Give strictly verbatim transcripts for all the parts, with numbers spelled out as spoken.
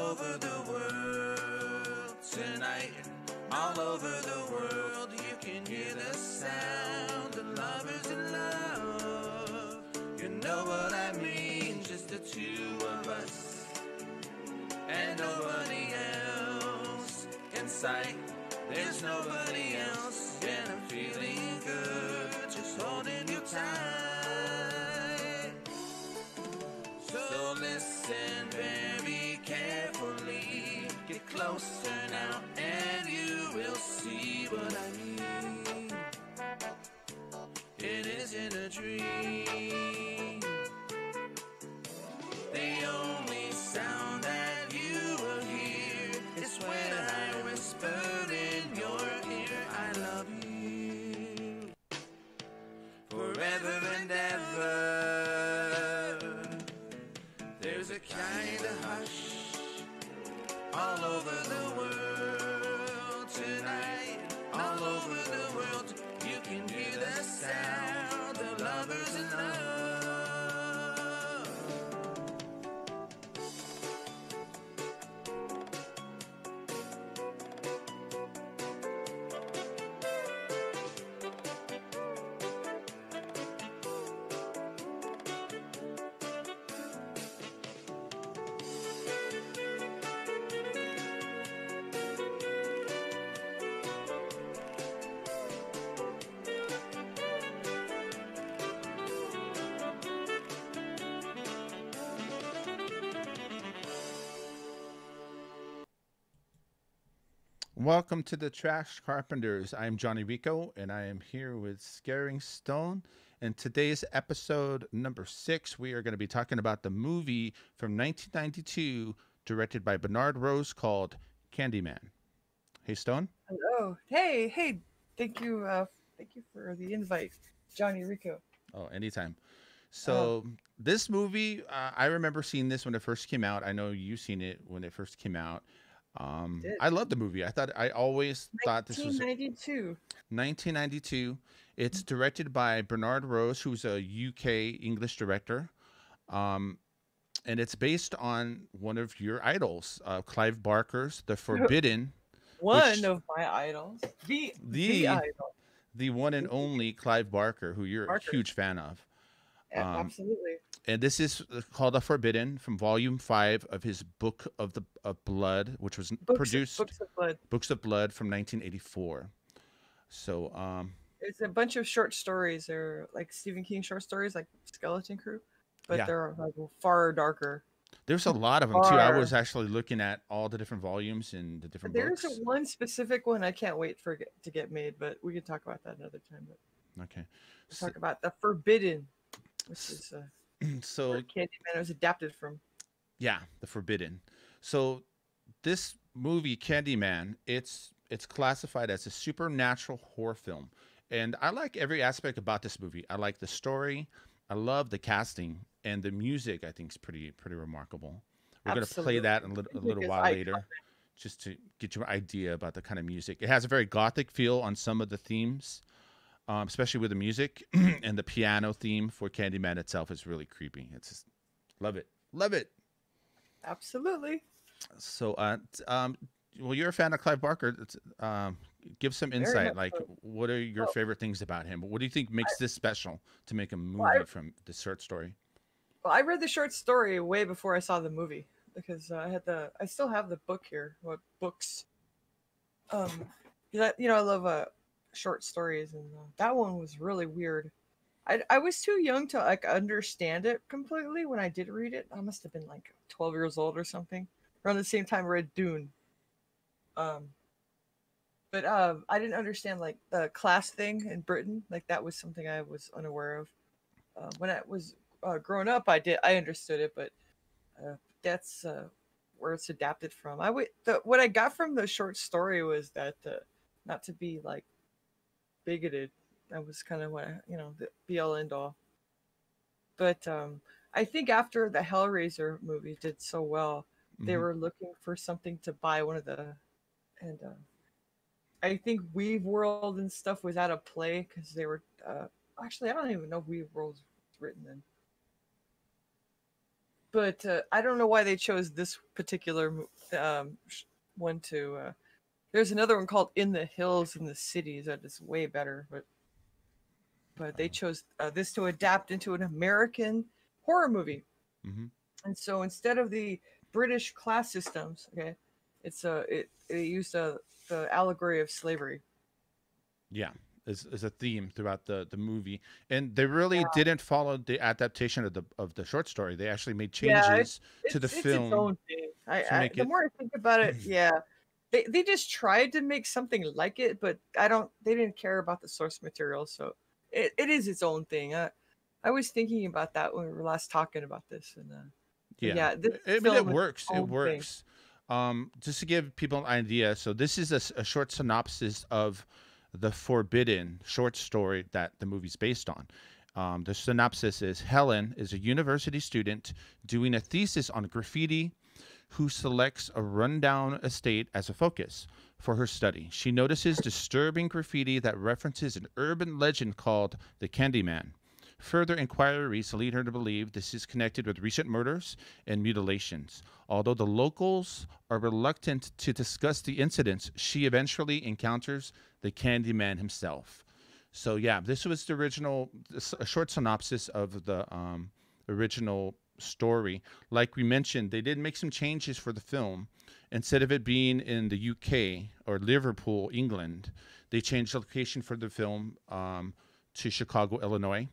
over the world tonight. All over the world, you can hear the sound of lovers in love. You know what I mean, just the two of us and nobody else in sight. There's nobody else, and I'm feeling good, just holding you tight. So listen very carefully, get closer now, and you will see what I mean. It isn't a dream. The only sound that you will hear is when I whisper in your ear, I love you forever and ever. There's a kind of hush all over the world tonight. All over the world, you can hear the sound of lovers in love. Welcome to the Trash Carpenters. I am Johnny Rico, and I am here with Scaring Stone. In today's episode number six, we are going to be talking about the movie from nineteen ninety-two, directed by Bernard Rose, called Candyman. Hey, Stone. Hello. Hey, hey. Thank you. Uh, thank you for the invite, Johnny Rico. Oh, anytime. So uh, this movie, uh, I remember seeing this when it first came out. I know you've seen it when it first came out. Um, I love the movie. I thought I always thought this was nineteen ninety-two. nineteen ninety-two. It's directed by Bernard Rose, who's a U K English director, um, and it's based on one of your idols, uh, Clive Barker's The Forbidden. One which, of my idols, the the the idol, the one and only Clive Barker, who you're Barker. a huge fan of. Yeah, Um, absolutely. And this is called The Forbidden, from Volume Five of his Book of the of Blood, which was Books, produced Books of Blood. Books of Blood from nineteen eighty-four. So, um, it's a bunch of short stories. They're like Stephen King short stories, like Skeleton Crew, but yeah. they're like far darker. There's a lot of them far. too. I was actually looking at all the different volumes and the different There's books. There's one specific one I can't wait for it to get made, but we can talk about that another time. But okay, we'll so, talk about The Forbidden, which is uh, so where Candyman was adapted from. Yeah, The Forbidden. So this movie, Candyman, it's it's classified as a supernatural horror film, and I like every aspect about this movie. I like the story. I love the casting, and the music I think is pretty pretty remarkable. We're going to play that in a little, a little while iconic. later, just to get you an idea about the kind of music. It has a very gothic feel on some of the themes, um, especially with the music, and the piano theme for Candyman itself is really creepy. It's just, love it, love it. Absolutely. So, uh, um, well, you're a fan of Clive Barker. Um, give some insight. Like, so. What are your well, favorite things about him? What do you think makes I, this special to make a movie well, I, from the short story? Well, I read the short story way before I saw the movie because uh, I had the. I still have the book here. What books? Um, that you know, I love uh short stories, and uh, that one was really weird. I I was too young to like understand it completely when I did read it. I must have been like twelve years old or something. Around the same time I read Dune. Um, but um, I didn't understand like the class thing in Britain. Like that was something I was unaware of. Uh, when I was uh, growing up, I did I understood it, but uh, that's uh, where it's adapted from. I w- the, what I got from the short story was that uh, not to be like bigoted. That was kind of what I, you know, the be all end all. But um, I think after the Hellraiser movie did so well, they mm-hmm. were looking for something to buy one of the, and uh, I think Weave World and stuff was out of play because they were, uh, actually, I don't even know if Weave World was written then. but uh, I don't know why they chose this particular um, one to. Uh, there's another one called In the Hills in the Cities that is way better, but but they chose uh, this to adapt into an American horror movie. Mm-hmm. And so instead of the British class systems, okay, it's a it, it used a, the allegory of slavery. Yeah, is is a theme throughout the the movie, and they really Yeah. didn't follow the adaptation of the of the short story. They actually made Yeah, changes it's, to the it's, it's film its own thing. I, to I make the it. more I think about it, yeah, they they just tried to make something like it, but I don't. They didn't care about the source material, so it, it is its own thing. I I was thinking about that when we were last talking about this, and uh, but Yeah, yeah, this I I mean it film is works. its It own thing. works. Um, just to give people an idea, so this is a, s- a short synopsis of the Forbidden short story that the movie's based on. Um, the synopsis is Helen is a university student doing a thesis on graffiti who selects a rundown estate as a focus for her study. She notices disturbing graffiti that references an urban legend called the Candyman. Further inquiries lead her to believe this is connected with recent murders and mutilations. Although the locals are reluctant to discuss the incidents, she eventually encounters the Candyman himself. So yeah, this was the original, a short synopsis of the um, original story. Like we mentioned, they did make some changes for the film. Instead of it being in the U K or Liverpool, England, they changed the location for the film um, to Chicago, Illinois.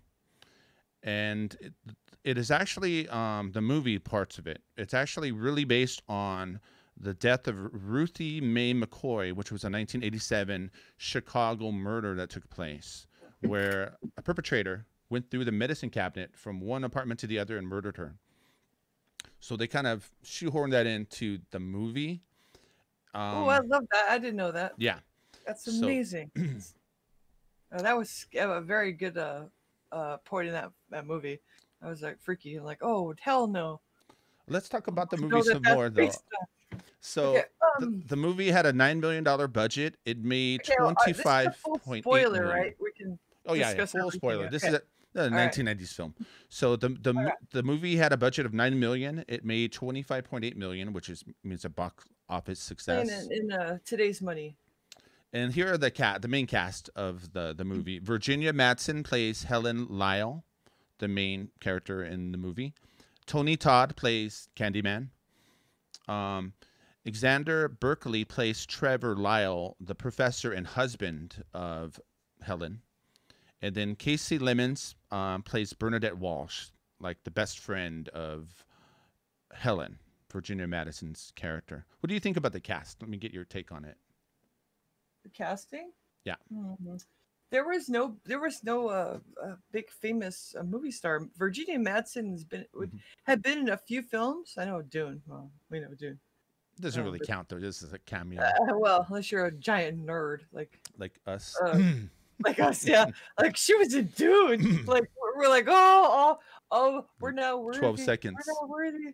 And it, it is actually um, the movie parts of it. It's actually really based on the death of Ruthie Mae McCoy, which was a nineteen eighty-seven Chicago murder that took place, where a perpetrator went through the medicine cabinet from one apartment to the other and murdered her. So they kind of shoehorned that into the movie. Oh, I Um, love that. I didn't know that. yeah. That's So amazing. Uh, that was a very good uh, uh, point in that, that movie. I was like freaky, like, oh hell no! let's talk about the To movie know that some that's more, though. based on. Okay, So the, um, the movie had a nine million dollar budget. It made okay, well, uh, this is a twenty-five full point eight spoiler, million. right? We can Oh yeah, yeah, discuss full everything. spoiler. This is Okay, a, a all right, nineteen nineties film. So the the all mo- right. the movie had a budget of nine million. It made twenty-five point eight million, which is means a box office Playing success. in, in uh, today's money. And here are the cat the main cast of the the movie. Virginia Madsen plays Helen Lyle, the main character in the movie. Tony Todd plays Candyman. Um, Xander Berkeley plays Trevor Lyle, the professor and husband of Helen. And then Casey Lemons um, plays Bernadette Walsh, like the best friend of Helen, Virginia Madison's character. What do you think about the cast? Let me get your take on it. The casting. Yeah. Mhm. There was no, there was no uh, uh, big famous uh, movie star. Virginia Madsen has been would, Mhm. had been in a few films. I know Dune. Well, we know Dune. Doesn't Um, really but, count though. This is a cameo, uh, well, unless you're a giant nerd like like us. uh, like us, yeah. Like she was in Dune. Like we're, we're like, oh, oh, oh, we're now worthy. Twelve We're seconds. now worthy.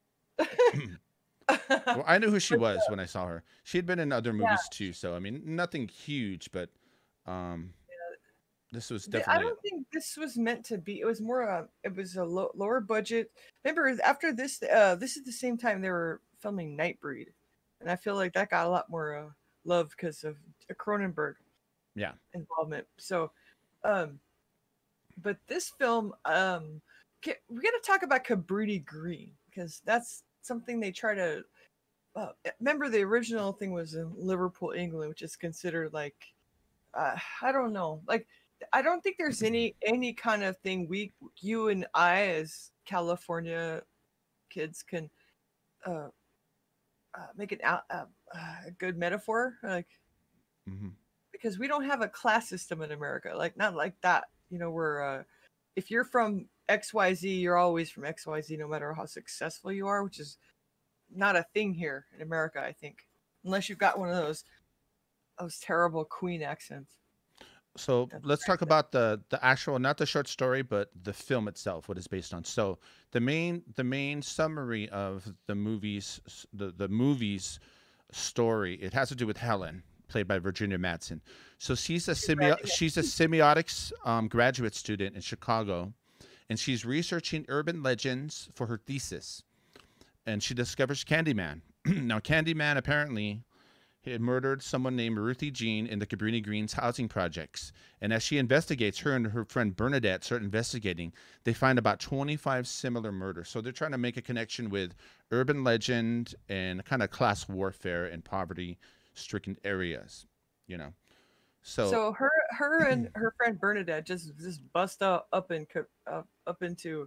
Well, I knew who she But, was when I saw her. She had been in other yeah, movies too, so I mean, nothing huge, but um, this was the- I definitely don't think this was meant to be. It was more. Uh, it was a lo- lower budget. Remember, after this, uh, this is the same time they were filming Nightbreed, and I feel like that got a lot more uh, love because of Cronenberg yeah. involvement. So, um, but this film, um, get, we got to talk about Cabrini Green because that's something they try to. Uh, remember, the original thing was in Liverpool, England, which is considered like uh, I don't know, like I don't think there's any any kind of thing we you and I as California kids can uh, uh make it out uh, a good metaphor, like hmm because we don't have a class system in America, like not like that, you know, where uh, if you're from X Y Z, you're always from X Y Z, no matter how successful you are, which is not a thing here in America, I think, unless you've got one of those those terrible Queen accents. So That's let's talk about the the actual, not the short story, but the film itself, what it's based on. So the main the main summary of the movie's the the movie's story, it has to do with Helen, played by Virginia Madsen. So she's a semio- she's a semiotics um, graduate student in Chicago, and she's researching urban legends for her thesis. And she discovers Candyman. Now, Candyman apparently had murdered someone named Ruthie Jean in the Cabrini Greens housing projects. And as she investigates, her and her friend Bernadette start investigating. They find about twenty-five similar murders. So they're trying to make a connection with urban legend and kind of class warfare and poverty-stricken areas, you know. So, So her her and her friend Bernadette just just bust up up in co- up, up into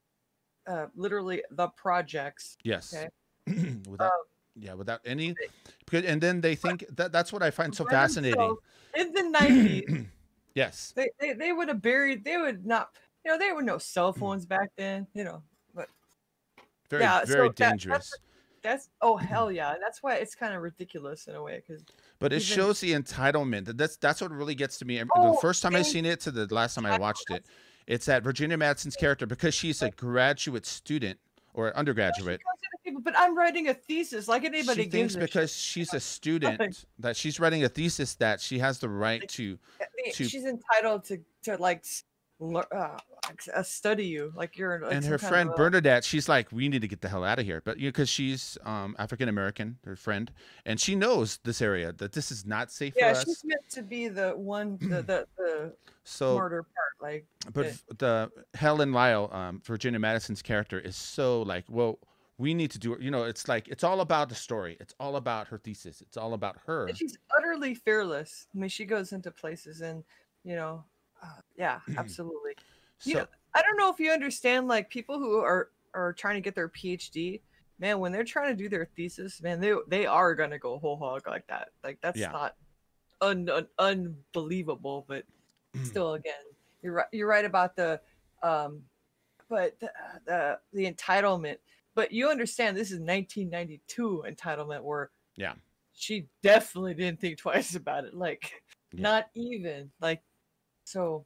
uh literally the projects. yes. Okay. without, Um, yeah, without any, because, and then they think that that's what I find so by fascinating. themselves in the nineties. Yes. They, they they would have buried. They would not. You know, there were no cell phones back then. You know, but Very, yeah, very so that- dangerous. that's, that's oh hell yeah. That's why it's kind of ridiculous in a way because But it even- shows the entitlement. That- That's that's what really gets to me. Every- Oh, the first time I thank- seen it to the last time I watched it, it's that Virginia Madsen's character, because she's a graduate student or undergraduate. She goes into people, but I'm writing a thesis like anybody She thinks gives a because shit. she's a student that she's writing a thesis that she has the right to. I mean, to- she's entitled to to like s- lear- uh, like, uh, study you like you're like And some her kind friend of a- Bernadette, she's like, we need to get the hell out of here. But you know, because she's um, African American, her friend, and she knows this area, that this is not safe yeah, for us. she's meant to be the one the the, the So smarter part like But Yeah. f- the Helen Lyle, um, Virginia Madsen's character, is so like, well, we need to do it. You know, it's like it's all about the story. It's all about her thesis. It's all about her. and she's utterly fearless. I mean, she goes into places and you know, uh, yeah, absolutely. So You know, I don't know if you understand, like people who are are trying to get their PhD, man, when they're trying to do their thesis, man, they they are gonna go whole hog like that. Like that's Yeah. not un, un, unbelievable, but still, again, you're right. You're right about the, um, but the the, the entitlement. But you understand, this is nineteen ninety-two entitlement, where Yeah. she definitely didn't think twice about it. Like, Yeah. not even like, so.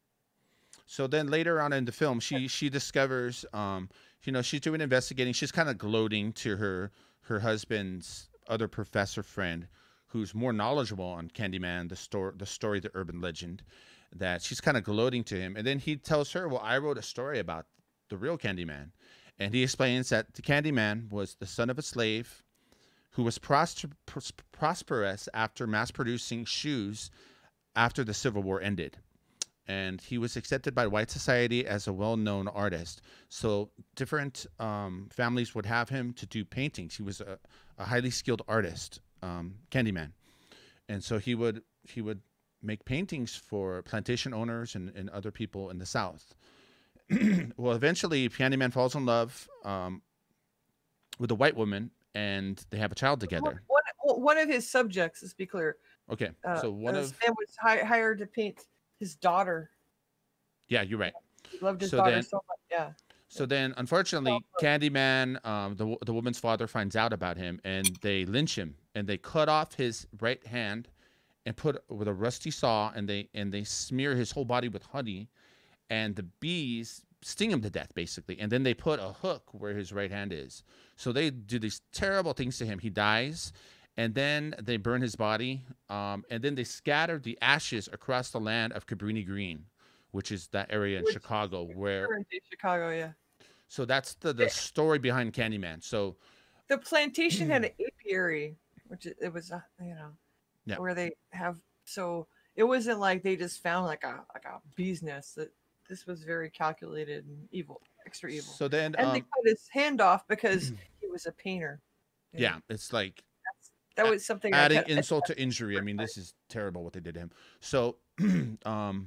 So then later on in the film, she she discovers, um, you know, she's doing investigating. She's kind of gloating to her her husband's other professor friend, who's more knowledgeable on Candyman, the story, the story, the urban legend. That she's kind of gloating to him, and then he tells her, "Well, I wrote a story about the real Candyman," and he explains that the Candyman was the son of a slave who was pros- pros- prosperous after mass-producing shoes after the Civil War ended. And he was accepted by white society as a well-known artist. So different um, families would have him to do paintings. He was a, a highly skilled artist, um, Candyman, and so he would he would make paintings for plantation owners and, and other people in the South. Well, eventually, Candyman falls in love um, with a white woman, and they have a child together. One, one one of his subjects, let's be clear. Okay, Uh, so one this of man was hi- hired to paint his daughter. yeah, you're right. He loved his So daughter then- so much. Yeah. So then, unfortunately, Candyman, um, the the woman's father finds out about him, and they lynch him, and they cut off his right hand, and put with a rusty saw, and they and they smear his whole body with honey, and the bees sting him to death, basically, and then they put a hook where his right hand is. So they do these terrible things to him. He dies, and then they burn his body, um, and then they scatter the ashes across the land of Cabrini Green, which is that area in Which- Chicago where. Current day Chicago, yeah. So that's the, the story behind Candyman. So The plantation had an apiary, which it, it was, uh, you know, Yeah. where they have. So it wasn't like they just found like a like a bee's nest. That this was very calculated and evil, extra evil. so then and they um, cut his hand off because he was a painter. You know, yeah, it's like that was something. I adding kept- insult to injury. I mean, this is terrible what they did to him. So, um,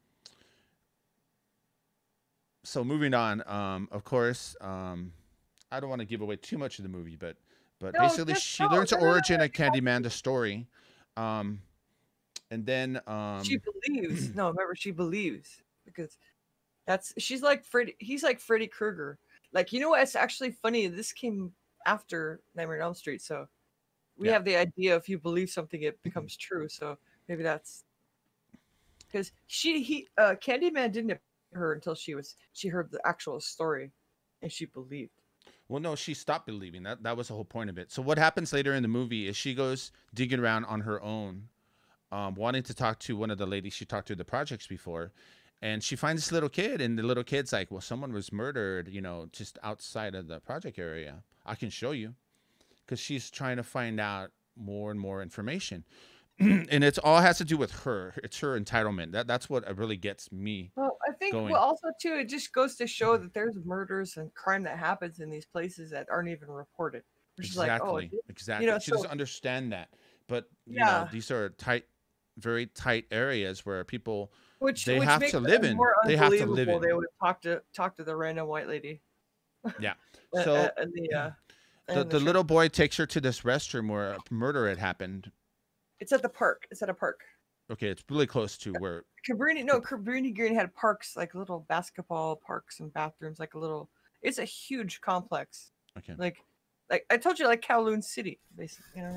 so moving on. Um, of course, um, I don't want to give away too much of the movie, but but No, basically, just she no, learns the no, no, no, origin no, of Candyman, the story, um, and then um, she believes. No, remember she believes because that's she's like Freddy. He's like Freddy Krueger. Like you know what? It's actually funny. This came after Nightmare on Elm Street, so we Yeah. have the idea if you believe something, it becomes true. So maybe that's because she he uh Candyman didn't appear to her until she was she heard the actual story, and she believed. Well, no, she stopped believing. That that was the whole point of it. So what happens later in the movie is she goes digging around on her own, um, wanting to talk to one of the ladies she talked to at the projects before, And she finds this little kid, and the little kid's like, well, someone was murdered, you know, just outside of the project area. I can show you. Because she's trying to find out more and more information. And it's all has to do with her. It's her entitlement. That That's what really gets me Well, I think going. well also too, it just goes to show that there's murders and crime that happens in these places that aren't even reported. Which is like, oh, Exactly. Exactly. you know, She so doesn't understand that. But, you know, yeah, these are tight, very tight areas where people, which they which have makes to it live in. more They have to live unbelievable. in. They would talk to talk to the random white lady. Yeah. Uh, So uh, and the uh, the, and the sheriff. little boy takes her to this restroom where a murder had happened. It's at the park. It's at a park. Okay, it's really close to where. Cabrini, no, Cabrini Green had parks, like little basketball parks and bathrooms, like a little. It's a huge complex. Okay. Like, like I told you, like Kowloon City, basically. You know.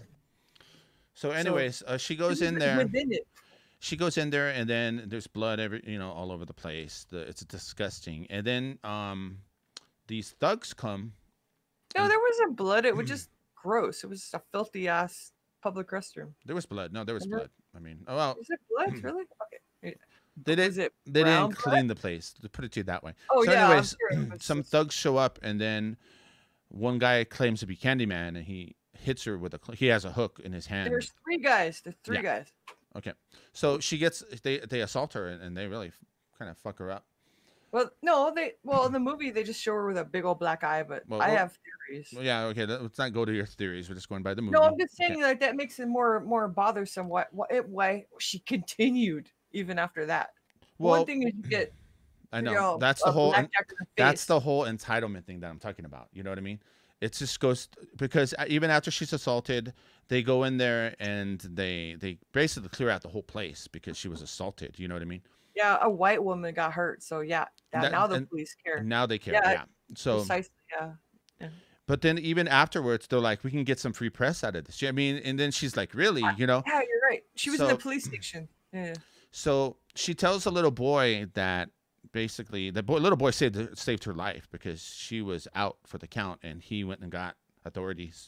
So, anyways, uh, she goes in there. Within it. She goes in there, and then there's blood every, you know, all over the place. The, it's disgusting. And then um, these thugs come. No, there wasn't blood. It was just gross. It was just a filthy ass public restroom. There was blood. No, there was Was there? blood. I mean, oh well. Is it blood? Really? Okay. They Was didn't. it They brown didn't blood? clean the place. To put it to you that way. Oh so yeah. I'm anyways, sure it was some just- thugs show up, and then one guy claims to be Candyman, and he hits her with a. cl- He has a hook in his hand. There's three guys. There's three Yeah. guys. Okay, so she gets. They they assault her, and, and they really kind of fuck her up. Well, no, they. Well, in the movie they just show her with a big old black eye, but Well, I well- have theories. Well, yeah. Okay. let- Let's not go to your theories. We're just going by the movie. No, I'm just saying Okay. like that makes it more more bothersome. Why why, it, why she continued even after that? Well, One thing is you get. I you know, know, that's a the whole. blackjack in the That's face. the whole entitlement thing that I'm talking about. You know what I mean? It just goes because even after she's assaulted, they go in there and they they basically clear out the whole place because she was assaulted. You know what I mean? Yeah, a white woman got hurt, so yeah. That, That- now the and- police care. And now they care. Yeah, Yeah. So, Precisely, yeah. but then even afterwards, they're like, we can get some free press out of this. I mean, and then she's like, really? You know? Yeah, you're right. She was in So- the police station. Yeah. So she tells the little boy that basically the boy, little boy saved saved her life because she was out for the count and he went and got authorities.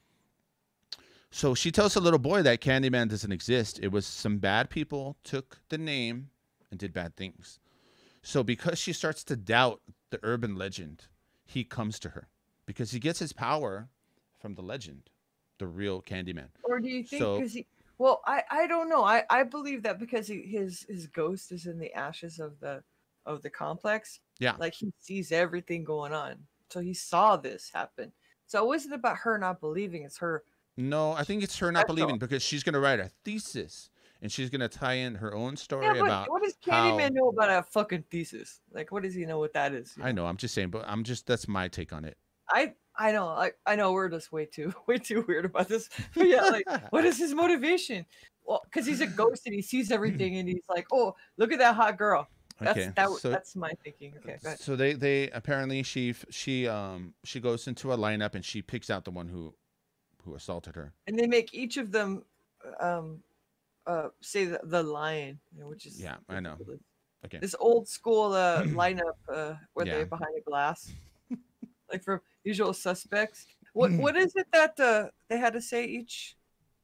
So she tells the little boy that Candyman doesn't exist. It was some bad people took the name and did bad things. So because she starts to doubt the urban legend, he comes to her because he gets his power from the legend, the real Candyman. Or do you think So- because he? Well, I I don't know. I I believe that because he, his his ghost is in the ashes of the of the complex. Yeah. Like he sees everything going on, so he saw this happen. So it wasn't about her not believing. It's her. No, I think it's her not Special. believing because she's going to write a thesis and she's going to tie in her own story Yeah, but about. what does how- Candyman know about a fucking thesis? Like, what does he know what that is? you I know, I'm just saying, but I'm just that's my take on it. I I know, I I know we're just way too way too weird about this. But yeah, like what is his motivation? Well, because he's a ghost and he sees everything and he's like, oh, look at that hot girl. That's Okay, that, so- that's my thinking. Okay, go ahead. So they they apparently she f- she um she goes into a lineup and she picks out the one who who assaulted her. And they make each of them um uh say the, the line, you know, which is Yeah, I know. ridiculous. Okay. This old school uh lineup uh where Yeah. they're behind a glass. Like from Usual Suspects. What what is it that uh they had to say each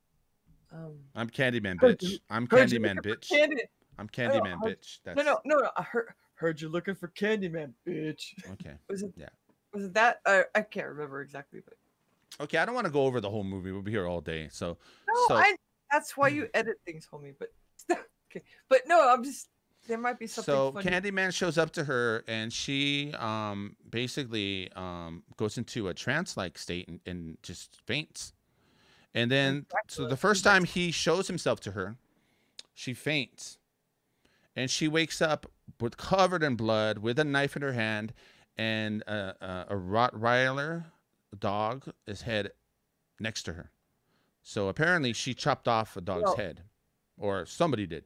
um I'm Candyman Heard bitch. you- I'm heard you Candyman looking for bitch. Candy- I'm Candyman heard- bitch. That's No, no, no, no. I heard, heard you looking for Candyman, bitch. okay. Was it? Yeah. Was it that? I, I can't remember exactly, but Okay, I don't want to go over the whole movie. We'll be here all day. So no, So- I. That's why you edit things, homie. But okay, but no, I'm just. There might be something So funny. Candyman shows up to her and she um basically um goes into a trance like state and, and just faints. And then so Dracula, the he first does. time he shows himself to her, she faints. And she wakes up with covered in blood with a knife in her hand and a, a, a Rottweiler dog is head next to her. So apparently she chopped off a dog's Well- head or somebody did.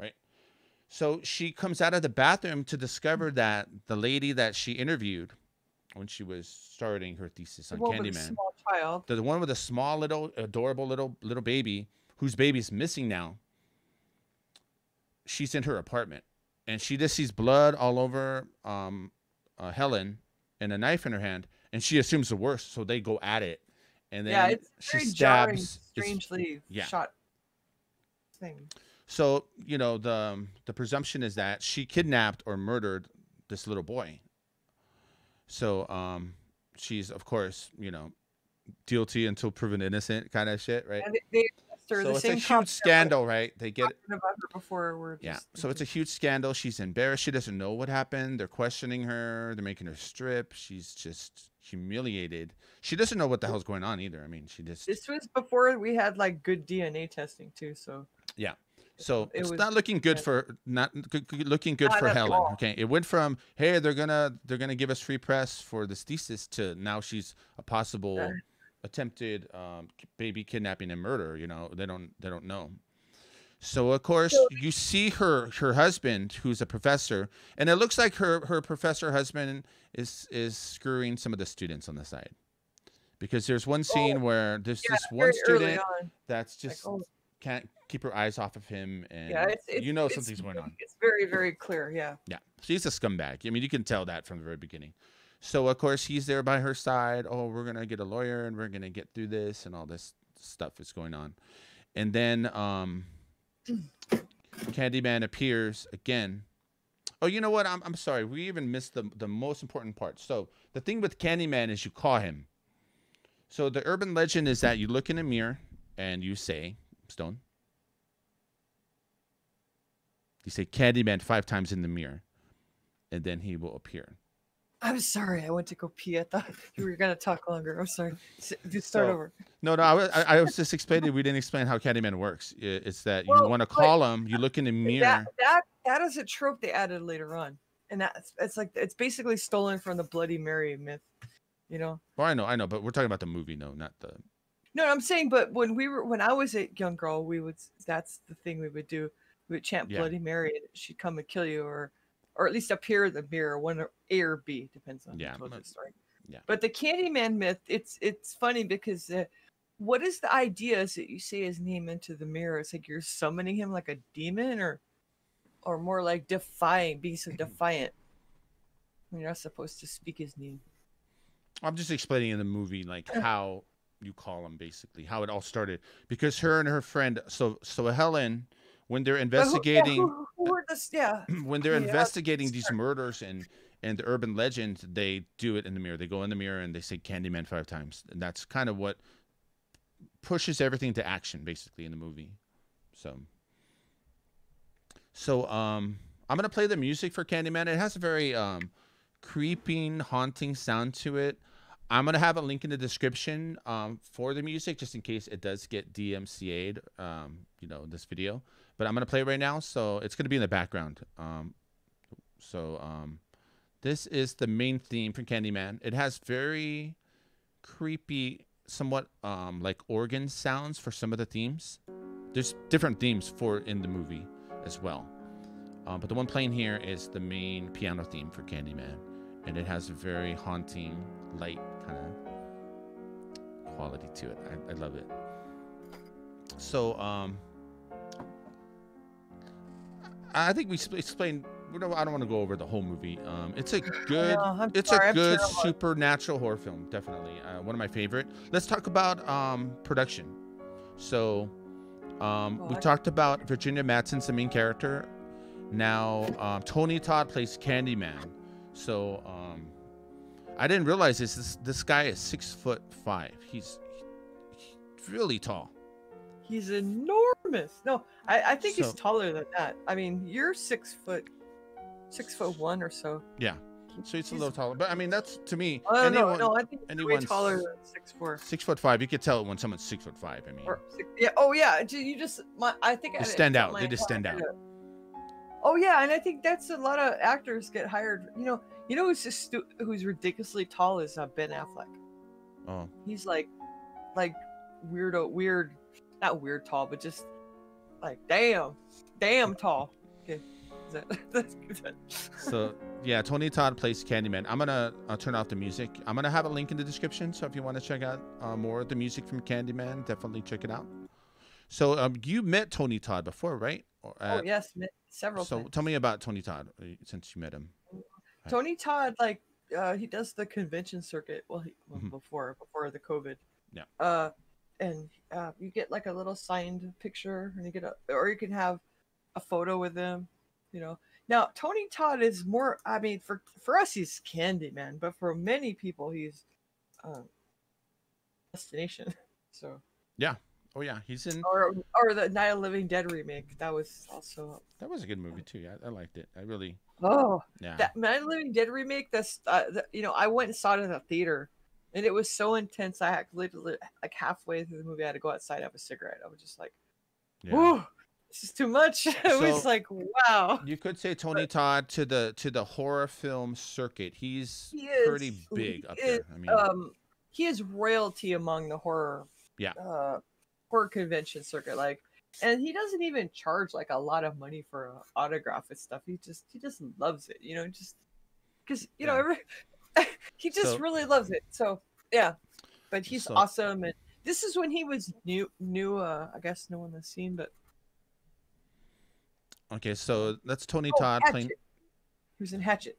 So she comes out of the bathroom to discover that the lady that she interviewed when she was starting her thesis The on one with a Candyman, small child. the, the one with a small little adorable little little baby whose baby's missing now, she's in her apartment and she just sees blood all over um, uh, Helen and a knife in her hand and she assumes the worst, so they go at it and then Yeah, it's she very jarring, stabs. it's- strangely yeah. shot thing. So you know the um, the presumption is that she kidnapped or murdered this little boy. So um, she's of course you know guilty until proven innocent kind of shit, right? And they, they arrest her. The So it's a same cops huge that were scandal, right? They get talking about her before were yeah. just So it's a huge scandal. She's embarrassed. She doesn't know what happened. They're questioning her. They're making her strip. She's just humiliated. She doesn't know what the hell's going on either. I mean, she just This was before we had like good D N A testing too, so yeah. So it it's was not looking good yeah, for not g- g- looking good not for at Helen. all. Okay, it went from hey they're gonna they're gonna give us free press for this thesis to now she's a possible Yeah. attempted um, k- baby kidnapping and murder. You know they don't they don't know. So of course So you see her her husband who's a professor, and it looks like her her professor husband is is screwing some of the students on the side because there's one scene oh where there's yeah, this one very early student on, that's like just oh can't keep her eyes off of him, yeah, and it's you it's know it's something's going on. it's very very clear. Yeah, Yeah, she's a scumbag. I mean, you can tell that from the very beginning. So of course he's there by her side. Oh, we're gonna get a lawyer and we're gonna get through this, and all this stuff is going on. And then um, Candyman appears again. Oh, you know what? I'm I'm sorry. We even missed the the most important part. So the thing with Candyman is you call him. So the urban legend is that you look in a mirror and you say, Stone. You say Candyman five times in the mirror, and then he will appear. I'm sorry, I went to go pee. I thought you were gonna talk longer. I'm sorry. S- Just start So over. no, no, I was I, I was just explaining. We didn't explain how Candyman works. I- It's that you Well, want to but call him, you look in the that mirror. that that is a trope they added later on, and that's it's like it's basically stolen from the Bloody Mary myth. You know. Well, I know, I know, but we're talking about the movie, no, not the. No, I'm saying, but when we were when I was a young girl, we would that's the thing we would do. We would chant Yeah. Bloody Mary, and she'd come and kill you, or or at least appear in the mirror, one or A or B, depends on Yeah, who told but- the story. yeah. But the Candyman myth, it's it's funny because uh, what is the idea? Is that you say his name into the mirror? It's like you're summoning him like a demon, or or more like defying, being so defiant. You're not supposed to speak his name. I'm just explaining in the movie like how you call him, basically how it all started, because her and her friend. So so Helen, when they're But who, yeah, investigating. who, who were this? Yeah, When they're yeah, investigating these murders and and the urban legends, they do it in the mirror. They go in the mirror and they say Candyman five times, and that's kind of what pushes everything to action, basically, in the movie. So, so um, I'm gonna play the music for Candyman. It has a very um, creeping, haunting sound to it. I'm gonna have a link in the description um, for the music, just in case it does get D M C A'd, um, you know, this video. But I'm gonna play it right now, so it's gonna be in the background. Um, so um, this is the main theme for Candyman. It has very creepy, somewhat um, like organ sounds for some of the themes. There's different themes for in the movie as well. Um, but the one playing here is the main piano theme for Candyman, and it has a very haunting, light kind of quality to it. I, I love it. So um, I think we sp- explained. We don't, I don't want to go over the whole movie. Um, it's a good, know, I'm it's sorry, a I'm good terrible. supernatural horror film. Definitely uh, one of my favorite. Let's talk about um, production. So um, we What? talked about Virginia Madsen's the main character. Now um, Tony Todd plays Candyman. So um, I didn't realize this. This this guy is six foot five. He's, he's really tall. He's enormous. No, I, I think So- he's taller than that. I mean, you're six foot, six foot one or so. Yeah. So he's a little taller, but I mean that's to me. Oh no, anyone, no, I think he's way anyone's taller than six four. Six foot five. You could tell when someone's six foot five. I mean, Or six, yeah. Oh yeah. ju- You just, my, I think they I- stand it's out. my They just stand out. entire- Oh yeah, and I think that's a lot of actors get hired. You know, you know who's just stu- who's ridiculously tall is uh, Ben Affleck. Oh, He's like, like weirdo, weird, not weird tall, but just like damn, damn tall. Okay, is that, that's good. so yeah, Tony Todd plays Candyman. I'm gonna uh, turn off the music. I'm gonna have a link in the description, so if you want to check out uh, more of the music from Candyman, definitely check it out. So um, you met Tony Todd before, right? Or Oh at- yes, mi- several So times. tell me about Tony Todd uh, since you met him. Tony Todd, like, uh, he does the convention circuit. Well, he, well Mhm. before before the COVID. Yeah. Uh, and uh, you get like a little signed picture, and you get a, or you can have a photo with him, you know. Now Tony Todd is more. I mean, for for us, he's Candyman, but for many people, he's um, Destination. So Yeah. Oh yeah, he's in. or or the Night of the Living Dead remake. That was also That was a good movie too. Yeah, I liked it. I really. oh Yeah. that Night of the Living Dead remake. That's uh, the, you know, I went and saw it in a theater, and it was so intense. I had literally like halfway through the movie, I had to go outside and have a cigarette. I was just like, Yeah. whoa, this is too much. It So- was like wow. You could say Tony Todd to the to the horror film circuit. He's He is pretty big he up is, there. I mean, um, he is royalty among the horror Yeah. uh horror convention circuit. Like, and he doesn't even charge like a lot of money for an autograph and stuff. He just he just loves it, you know, just because you know Yeah. every, he just So- really loves it. So yeah, but he's So- awesome, and this is when he was new new uh I guess no one has seen, but okay, so that's Tony oh, Todd Hatchet. playing. He was in Hatchet.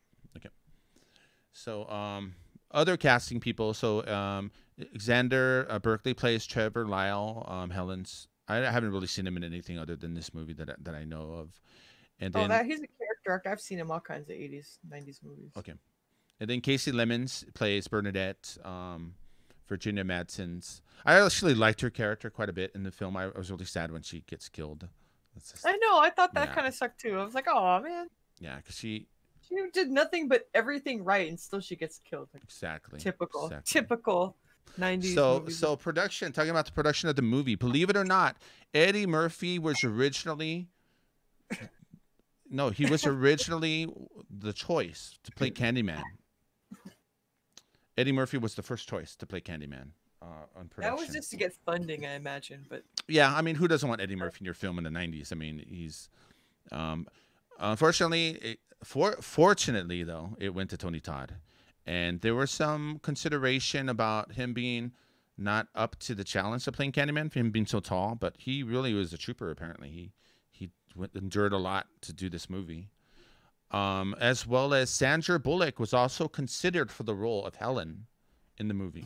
So um, other casting people. So um, Xander uh, Berkeley plays Trevor Lyle. Um, Helen's. I haven't really seen him in anything other than this movie that I- that I know of. And Oh, then that he's a character actor. I've seen him all kinds of eighties, nineties movies. Okay. And then Casey Lemons plays Bernadette, um, Virginia Madsen's. I actually liked her character quite a bit in the film. I, I was really sad when she gets killed. That's just, I know. I thought that Yeah. kind of sucked too. I was like, oh man, yeah, because she she did nothing but everything right, and still she gets killed. Like, exactly typical, exactly. typical nineties. So movies. so production. Talking about the production of the movie. Believe it or not, Eddie Murphy was originally. No, he was originally the choice to play Candyman. Eddie Murphy was the first choice to play Candyman uh, on production. that was just to get funding, I imagine. But Yeah, I mean, who doesn't want Eddie Murphy in your film in the nineties? I mean, he's um, unfortunately, it, for fortunately though, it went to Tony Todd, and there was some consideration about him being not up to the challenge of playing Candyman, for him being so tall. But he really was a trooper. Apparently, he he went, endured a lot to do this movie. Um, as well as Sandra Bullock was also considered for the role of Helen in the movie.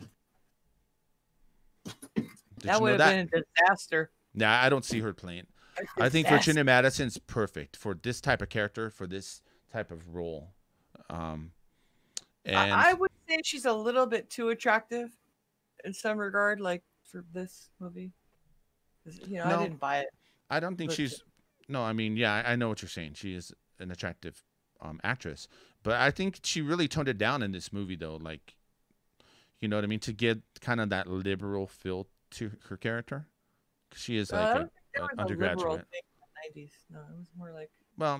Did that you would know have that? been a disaster. Nah, I don't see her playing. A I think disaster. Virginia Madison's perfect for this type of character, for this type of role. Um, and I, I would say she's a little bit too attractive in some regard, like for this movie. 'Cause, You know, No. I didn't buy it. I don't think but- she's. No, I mean, yeah, I I know what you're saying. She is an attractive um, actress, but I think she really toned it down in this movie, though. Like, you know what I mean, to get kind of that liberal feel to her character. 'Cause she is Uh, I like don't a, think there an was a liberal undergraduate. thing in the nineties. No, it was more like Well,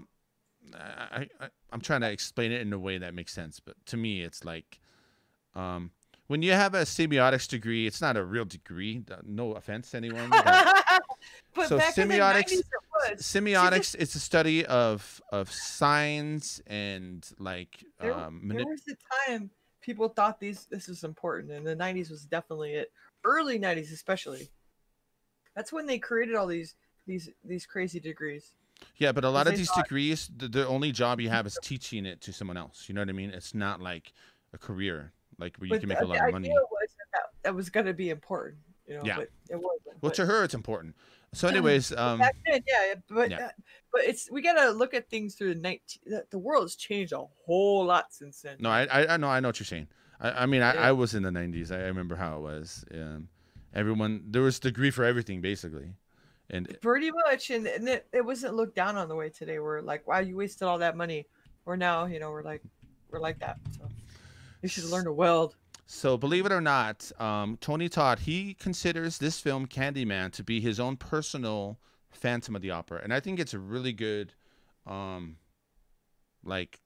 I, I I'm trying to explain it in a way that makes sense, but to me, it's like, um, when you have a semiotics degree, it's not a real degree. No offense to anyone. but- but So back in the semiotics- nineties it was. Semiotics is the study of of signs and like There, um, there manip- was a time people thought these this was important, and the nineties was definitely it. Early nineties, especially. That's when they created all these these these crazy degrees. yeah, but a lot of they these thought- degrees, the, the only job you have is teaching it to someone else. You know what I mean? It's not like a career, like where you But can make the, a lot the of money. idea was that, that that was going to be important, you know. Yeah. But it wasn't. Well, but- to her, it's important. So, anyways, um, back then, yeah, but yeah. uh, but it's we gotta look at things through the nineteen. The, the world has changed a whole lot since then. no, I, I, I know, I know what you're saying. I, I mean, I, Yeah. I was in the nineties. I remember how it was. Um, everyone, there was degree for everything, basically, and Pretty much, and, and it, it wasn't looked down on the way today. We're like, wow, you wasted all that money. We're now, you know, we're like, we're like that. So you should learn to weld. So, believe it or not, um, Tony Todd, he considers this film Candyman to be his own personal Phantom of the Opera, and I think it's a really good, um, like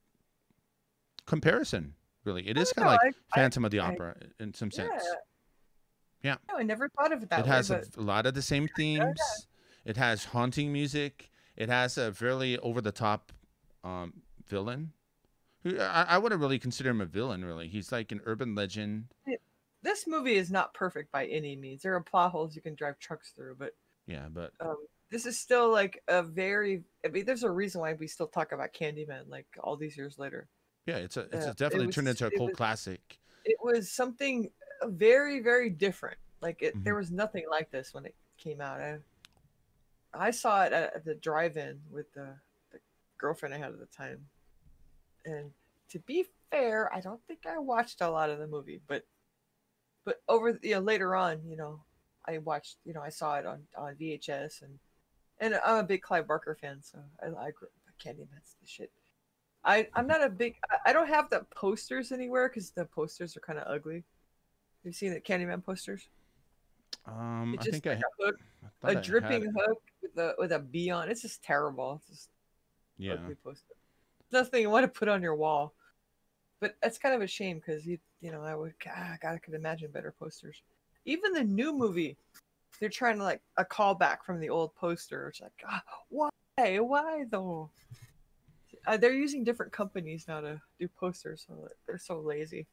comparison. Really, it is Oh, kind of no, like I- I- Phantom of the I- Opera in some sense. Yeah. Yeah. No, I never thought of it that It way. has but a, a lot of the same themes. It has haunting music. It has a really over the top um, villain. Who I, I wouldn't really consider him a villain. Really, he's like an urban legend. this movie is not perfect by any means. There are plot holes you can drive trucks through, but Yeah, but um, this is still like a very. I mean, there's a reason why we still talk about Candyman like all these years later. yeah, it's a it's Yeah, a it definitely was- turned into a it cult was- classic. It was something very, very different. Like it, there Mhm. was nothing like this when it came out. I, I saw it at, at the drive-in with the, the girlfriend I had at the time, and to be fair, I don't think I watched a lot of the movie, but but over you know later on, you know, I watched you know I saw it on on V H S, and and I'm a big Clive Barker fan, so I I grew Candyman's the shit. I I'm not a big I I don't have the posters anywhere because the posters are kind of ugly. You've seen the Candyman posters? Um, It's I just think I, like a hook, I a thought I had dripping it. hook with a with a bee on. It's just terrible. It's just Yeah. ugly poster. Nothing you want to put on your wall. But that's kind of a shame because you you know I would ah, God I could imagine better posters. Even the new movie, they're trying to like a callback from the old poster. It's like ah, why why though? Uh, they're using different companies now to do posters, so they're so lazy.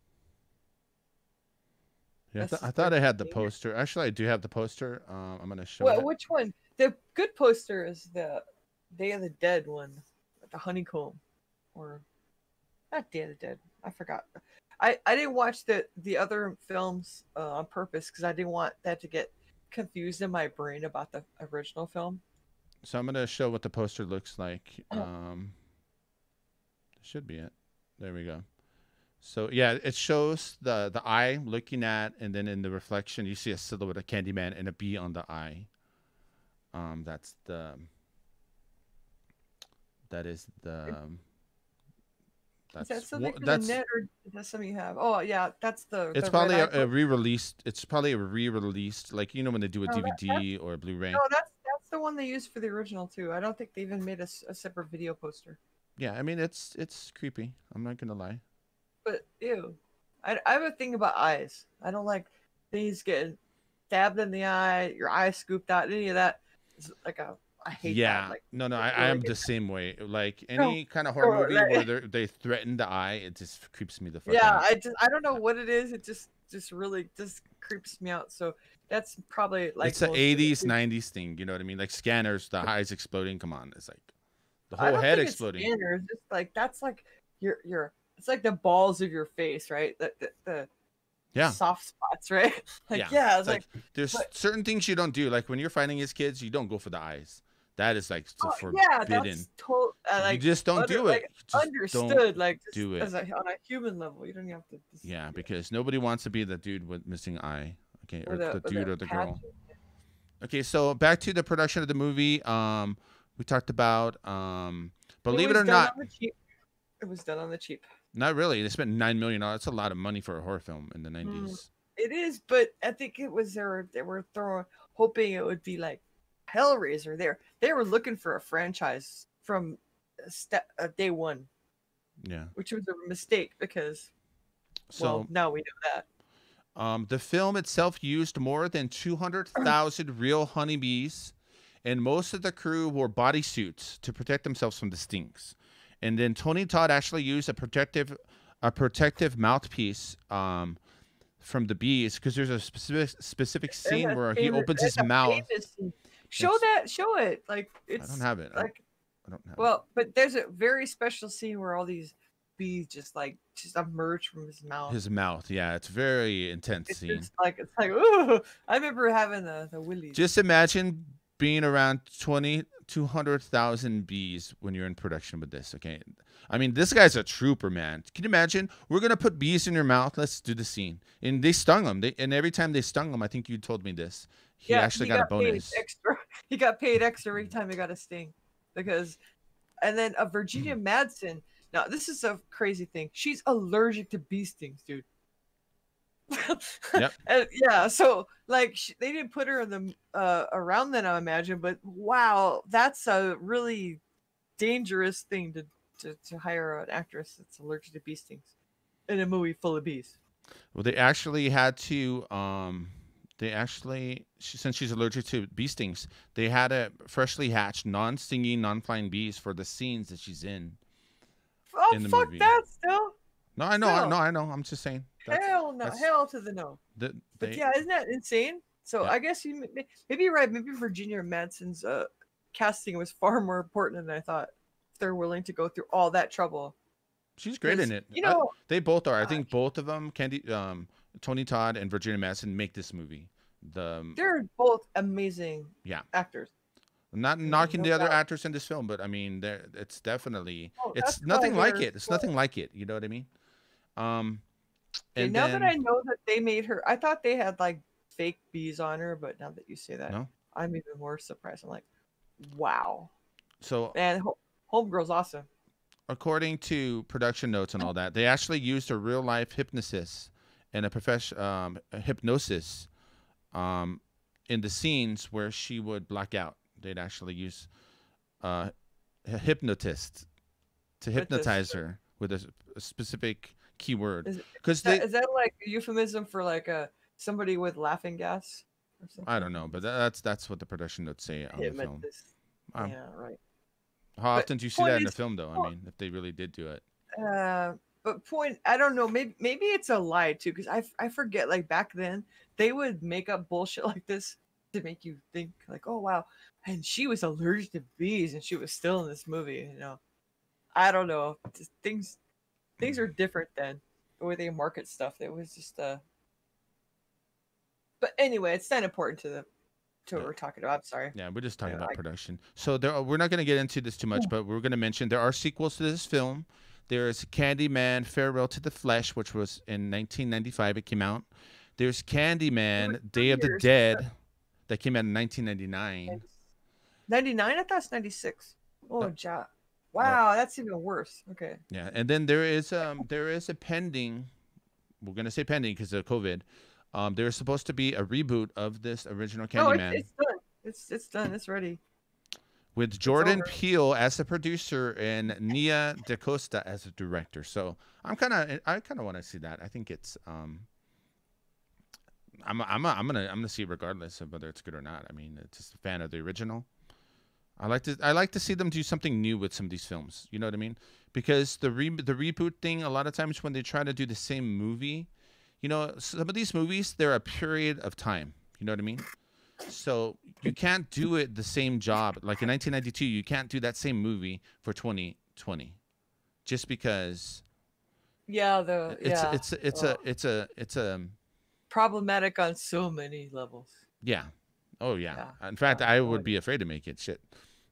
Yeah, I, th That's I just thought their I had the thing. poster. Actually, I do have the poster. Um, I'm gonna show Well, it. which one? The good poster is the Day of the Dead one, with the honeycomb, or not Day of the Dead. I forgot. I I didn't watch the the other films uh, on purpose because I didn't want that to get confused in my brain about the original film. So I'm gonna show what the poster looks like. Oh, Um, should be it. There we go. So yeah, it shows the the eye looking at, and then in the reflection you see a silhouette of Candyman and a bee on the eye. Um, that's the that is the is that that's something one, for the that's net, or is that something you have? Oh yeah, that's the it's the red probably eye a, a poster. re-released. It's probably a re-released, like you know when they do a No, that, that's D V D or a no, Blu-ray. that's that's the one they used for the original too. I don't think they even made a, s- a separate video poster. Yeah, I mean it's it's creepy. I'm not gonna lie. But ew, I, I have a thing about eyes. I don't like things getting stabbed in the eye, your eye scooped out, any of that. It's like a I hate that. Yeah, Like no, no, it I, I really am the gets same way. Like no, any kind of horror or movie where like, they they threaten the eye, it just creeps me the fuck yeah. out. I just I don't know what it is. It just just really just creeps me out. So that's probably It's like a most of eighties, it. nineties thing, you know what I mean? Like scanners, the eyes exploding. Come on, it's like the I whole don't head think it's exploding. scanners. Just like that's like your your it's like the balls of your face, right? The the, the Yeah, soft spots, right? Like yeah. yeah, It's it's like like there's but certain things you don't do. Like when you're fighting as kids, you don't go for the eyes. That is like so oh yeah, forbidden. that's total uh, You like just don't under do it. like You just don't understood, like just do it. as a on a human level. You don't even have to just, Yeah, because nobody wants to be the dude with missing eye. Okay, or or the the or dude the or the patch. girl. Okay, so back to the production of the movie. Um, we talked about um, It believe it was or done not, on the cheap. It was done on the cheap. not really. They spent nine million dollars. That's a lot of money for a horror film in the Mm, nineties. it is, but I think it was they were they were throwing hoping it would be like Hellraiser. There they were looking for a franchise from step uh, day one, Yeah. which was a mistake because well So now we know that. um, the film itself used more than two hundred thousand real honeybees, and most of the crew wore bodysuits to protect themselves from the stings. And then Tony Todd actually used a protective, a protective mouthpiece um, from the bees because there's a specific specific There's scene a where he famous, opens there's his a mouth. famous scene. Show It's that, show it. Like I don't it's have it. I, like I don't have it. well, but there's a very special scene where all these bees just like just emerge from his mouth. His mouth. Yeah, it's very intense It's scene. just like it's like ooh. I remember having the the willies. Just imagine being around twenty, two hundred thousand bees when you're in production with this, okay? I mean, this guy's a trooper, man. Can you imagine? We're going to put bees in your mouth. Let's do the scene. And they stung him. They, and every time they stung him, I think you told me this, he Yeah, actually he got, got, a paid bonus. extra. He got paid extra every time he got a sting, because, and then a Virginia Madsen. Now this is a crazy thing. She's allergic to bee stings, dude. Yep. And yeah, so like she, they didn't put her in the uh, around then, I imagine. But wow, that's a really dangerous thing to, to to hire an actress that's allergic to bee stings in a movie full of bees. Well, they actually had to, um, they actually, she, since she's allergic to bee stings, they had a freshly hatched, non-stinging, non-flying bees for the scenes that she's in. Oh In the fuck movie. that! Still, No, I know, I still, know, I know. I'm just saying. That's, hell no, that's hell to the no. the, But they, yeah, isn't that insane? So yeah. I guess you may- maybe you're right. Maybe Virginia Madsen's uh, casting was far more important than I thought. If they're willing to go through all that trouble, She's great in 'Cause, it. you I- know, they both are. I uh, think both of them, Candy, um, Tony Todd and Virginia Madsen, make this movie. The um, they're both amazing yeah, actors. I'm not Yeah, knocking no the other doubt. actors in this film, but I mean, there it's definitely Oh, it's that's why nothing like they're it. It's so. nothing like it. You know what I mean? Um, Okay, and now that I then know that they made her, I thought they had like fake bees on her, but now that you say that, no. I'm even more surprised. I'm like, wow, So man, Ho- Homegirl's awesome. according to production notes and all that, they actually used a real life hypnotist and a profession um, a hypnosis um, in the scenes where she would black out. They'd actually use uh, a hypnotist to But this hypnotize her with a, s- a specific keyword is because that they is that like a euphemism for like a somebody with laughing gas or I something? don't know, but tha- that's that's what the production notes say on the film. Hypnotist. Um, Yeah, right. how But often do you see point that in the is, film, though? I mean, if they really did do it. uh, but point, I don't know. Maybe maybe it's a lie too, because I I forget. Like back then, they would make up bullshit like this to make you think like, oh wow, and she was allergic to bees, and she was still in this movie. You know, I don't know. Just things things are different then. The way they market stuff, it was just uh. But anyway, it's not important to the to what Yeah. we're talking about. I'm sorry. Yeah, we're just talking Yeah, about I, production. So there, are, we're not going to get into this too much, but we're going to mention there are sequels to this film. There's Candyman: Farewell to the Flesh, which was in nineteen ninety-five. It came out. There's it was Candyman: two Day of the years. Dead, that came out in nineteen ninety-nine. ninety-nine? I thought it's ninety-six. Oh, No, ja. well, Wow, that's even worse. Okay. yeah, and then there is um there is a pending. We're going to say pending because of COVID. Um, there's supposed to be a reboot of this original No, it's Candyman it's done. It's it's done. It's ready. with It's Jordan over. Peele as the producer and Nia DaCosta as the director. So I'm kind of I kind of want to see that. I think it's um I'm I'm I'm gonna I'm gonna see it regardless of whether it's good or not. I mean, it's just a fan of the original. I like to I like to see them do something new with some of these films. You know what I mean? Because the re the reboot thing, a lot of times when they try to do the same movie, you know, some of these movies they're a period of time. You know what I mean? So you can't do it the same job. Like in nineteen ninety-two, you can't do that same movie for twenty twenty, just because Yeah, the it's yeah. it's it's Oh, a it's a it's a problematic on so many levels. yeah. Oh yeah. Yeah. In fact, Uh, I no would idea. be afraid to make it. Shit.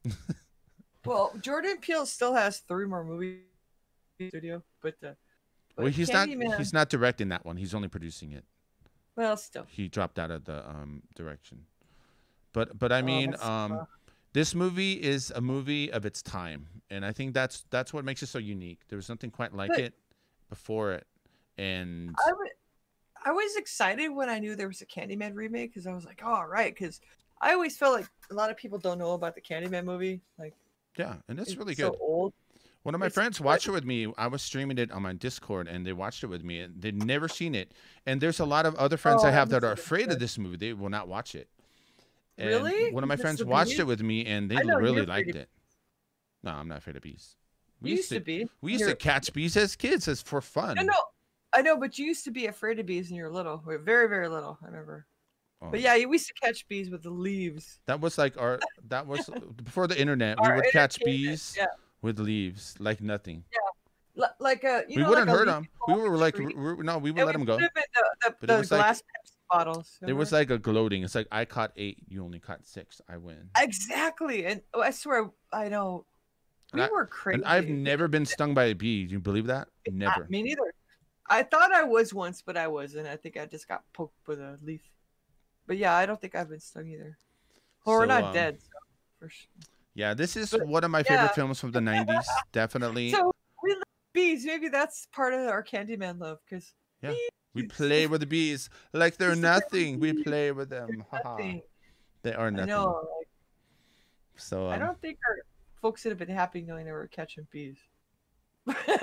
Well, Jordan Peele still has three more movies in the studio, but uh, Well, but he's not Candyman. he's not directing that one. He's only producing it. Well, still. He dropped out of the um direction. But but I Oh, mean, that's. um Uh, this movie is a movie of its time, and I think that's that's what makes it so unique. There was nothing quite like but it before it, and I would. I was excited when I knew there was a Candyman remake because I was like, oh, all right, because I always felt like a lot of people don't know about the Candyman movie. Like yeah, and it's it's really so good. old. One of my It's friends but watched it with me. I was streaming it on my Discord, and they watched it with me, and they'd never seen it. And there's a lot of other friends oh, I that have that must are have been afraid of good. this movie. They will not watch it. And Really? one of my Because it's friends the watched it bees. with me, and they I know you're really afraid liked of. it. No, I'm not afraid of bees. We You used used to to be. we When used to you're catch bees as kids, as for no, fun. no. I know, but you used to be afraid of bees when you were little. We were very, very little. I remember. Oh, But yeah, we used to catch bees with the leaves. that was like our that was before the internet. We Our would catch entertainment. bees Yeah, with leaves like nothing. yeah. L- like a you We know, like wouldn't a hurt leaf them. you pull We off were a like, tree, we- we- no, we would and let we them put go. them in the, But it the, the was like glass Pepsi bottles. it was Remember? like a gloating. It's like I caught eight, you only caught six. I win. Exactly. And oh, I swear, I know And we I were and I've crazy. never been stung by a bee. Do you believe that? I, Never. me neither. I thought I was once, but I wasn't. I think I just got poked with a leaf. But yeah, I don't think I've been stung either. Well, we're So not um, dead, so for sure. yeah, this is But one of my yeah, favorite films from the nineties. Definitely. so we love bees. Maybe that's part of our Candyman love, because Yeah. We bees. play with the bees like We they're used to play with nothing. We bees. play with They're them. Haha. nothing. They are I nothing. know. Like, So I um don't think our folks would have been happy knowing they were catching bees. but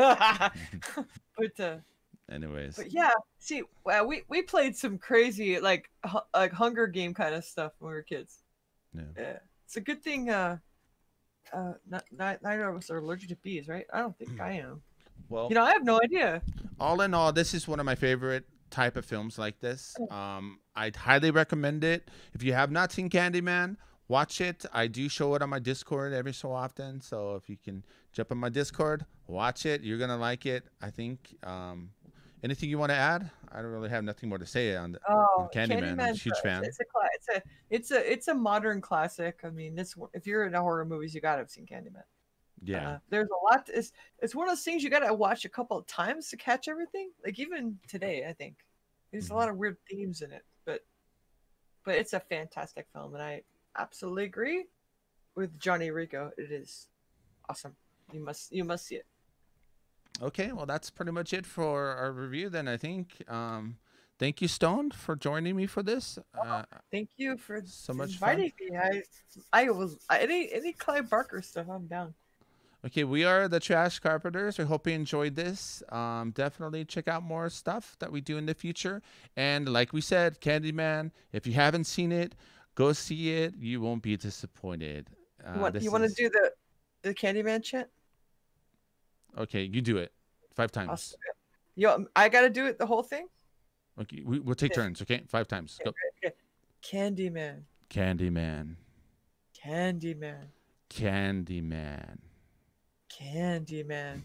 uh, anyways. but yeah, see, well, we we played some crazy like hu- like Hunger Game kind of stuff when we were kids. Yeah. Yeah, it's a good thing. Uh, uh, not, not neither of us are allergic to bees, right? I don't think I am. Well, You know, I have no idea. all in all, this is one of my favorite type of films like this. Um, I'd highly recommend it. If you have not seen Candyman, watch it. I do show it on my Discord every so often. So if you can jump on my Discord, watch it. You're gonna like it. I think. Um, anything you want to add? I don't really have nothing more to say on, the, Oh, on Candyman. I'm a Candyman's huge a, fan. it's a cla- it's a it's a it's a modern classic. I mean, it's if you're into horror movies, you gotta have seen Candyman. Yeah. Uh, there's a lot. It's it's one of those things you gotta watch a couple of times to catch everything. Like even today, I think there's Mhm. a lot of weird themes in it, but but it's a fantastic film, and I absolutely agree with Johnny Rico. It is awesome. You must you must see it. Okay, well, that's pretty much it for our review then, I think. Um, thank you, Stone, for joining me for this. Uh, Thank you for so much fun. inviting me. I I was any any Clive Barker stuff. I'm down. Okay, we are the Trash Carpenters. We hope you enjoyed this. Um, definitely check out more stuff that we do in the future. And like we said, Candyman, if you haven't seen it, go see it. You won't be disappointed. Uh, You want this you want to is- do the the Candyman chant? Okay, you do it. Five I'll times. s- Yo, I gotta do it the whole thing. Okay, we, we'll take Okay. turns, okay? Five times. Go. Okay. Candyman, Candyman. Candyman, Candyman. Candyman.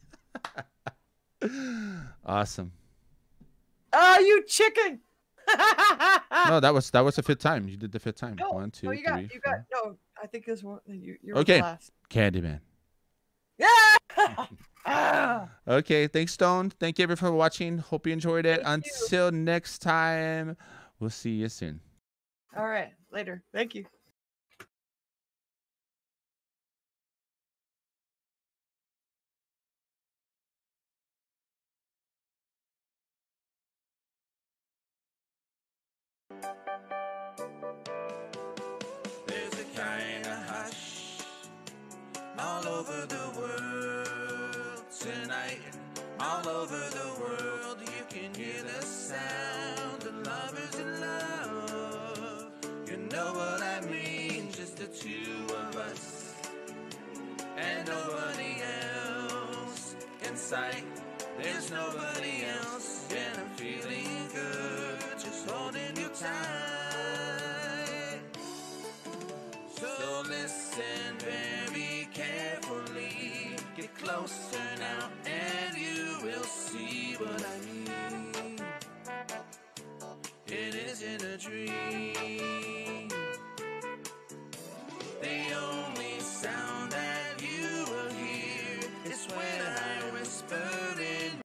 Awesome. Oh, you chicken! No, that was that was the fifth time. You did the fifth time. No, One, two, no, you got, three, you four. got. No, I think this one. You, you're Okay. last. Candyman. Yeah. Okay, thanks, Stone. Thank you everyone for watching. Hope you enjoyed it. Thank you. Until next time, we'll see you soon. All right. Later. Thank you. There's a kind of hush all over the world tonight. All over the world, you can hear the sound of lovers in love. You know what I mean? Just the two of us and nobody else in sight. There's nobody else, and I'm feeling good, just holding you tight.